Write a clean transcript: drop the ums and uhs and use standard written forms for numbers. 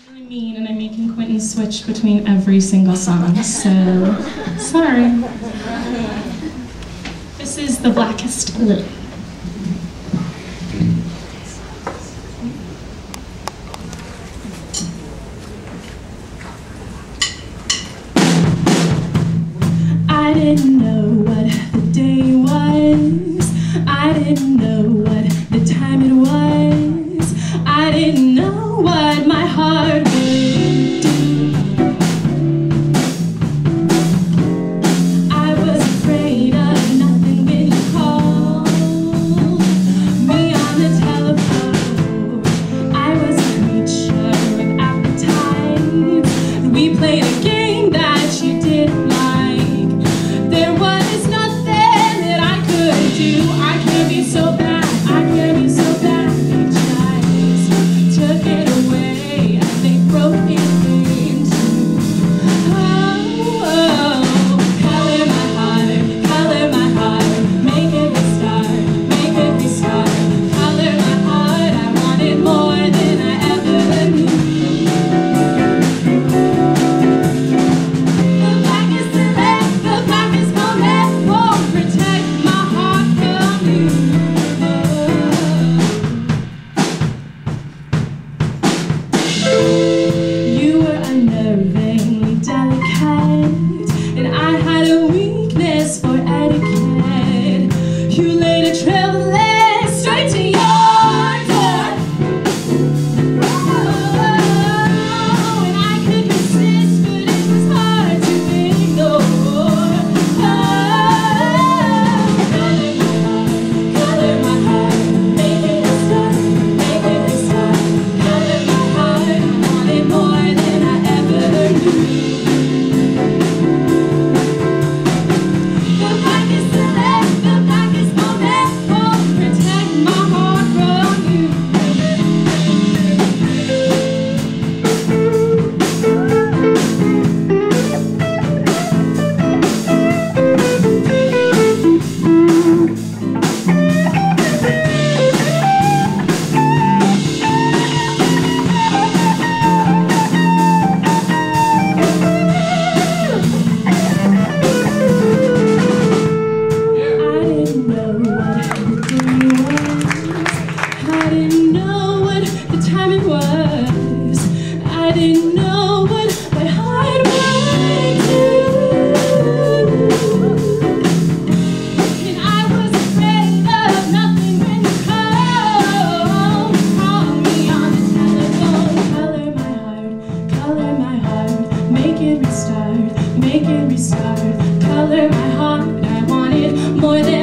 really mean and I'm making Quentin switch between every single song, so sorry. This is the Blackest Lily. I didn't know what the day was. I didn't know what the time it was. I didn't know what my heart would do. I was afraid of nothing when you called me on the telephone. I was a creature of appetites. We played a game that you didn't like. There was nothing that I could do. I can't be so bad. I can't be so bad. They took it away and they broke it into. Oh, color my heart, make it restart, make it restart. Color my heart, I wanted more than I ever knew. The blackest moment won't protect my heart from you. You were unnervingly delicate, and I had a weakness for etiquette. You laid a trail that led straight to your door. Oh, and I could resist, but it was hard to ignore. Color my heart, make it restart, make it restart. Color my heart, I wanted more than I ever knew. The blackest moment won't protect my heart from you. I didn't know what the time it was. I didn't know what my heart would do. And I was afraid of nothing when you called me on the telephone. Color my heart, make it restart, make it restart. Color my heart, I wanted more than